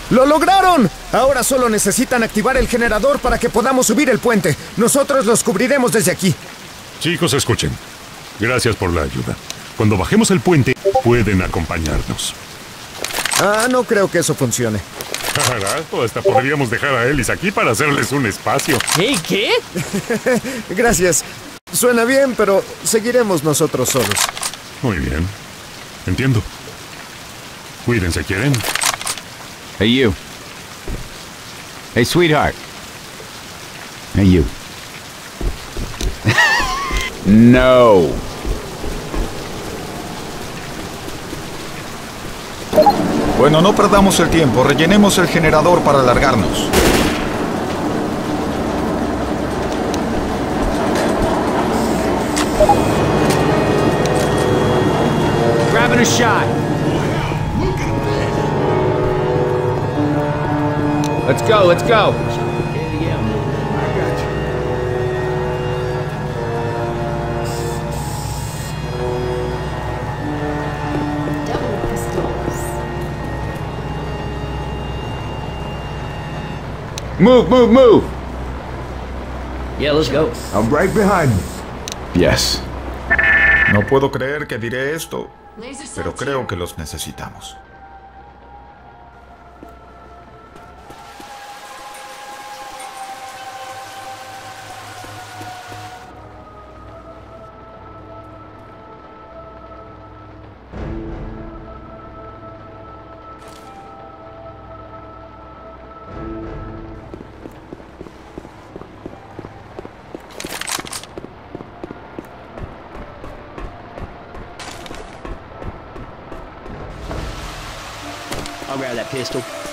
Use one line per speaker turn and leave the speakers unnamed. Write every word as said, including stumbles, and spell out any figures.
¡Lo lograron! Ahora solo necesitan activar el generador para que podamos subir el puente. Nosotros los cubriremos desde aquí.
Chicos, escuchen. Gracias por la ayuda. Cuando bajemos el puente, pueden acompañarnos.
Ah, no creo que eso funcione.
Carajo, hasta podríamos dejar a Ellis aquí para hacerles un espacio.
¿Qué? ¿Qué?
Gracias. Suena bien, pero seguiremos nosotros solos.
Muy bien. Entiendo. Cuídense, ¿quieren?
Hey, you. Hey, sweetheart. Hey, you. No.
Bueno, no perdamos el tiempo. Rellenemos el generador para alargarnos.
Grabbing a shot. Let's go, let's go.
Double pistols.
Move, move, move.
Yeah, let's go.
I'm right behind you.
Yes.
No puedo creer que diré esto,
Laser
pero
sights
creo
here.
que los necesitamos.
I'll grab that pistol.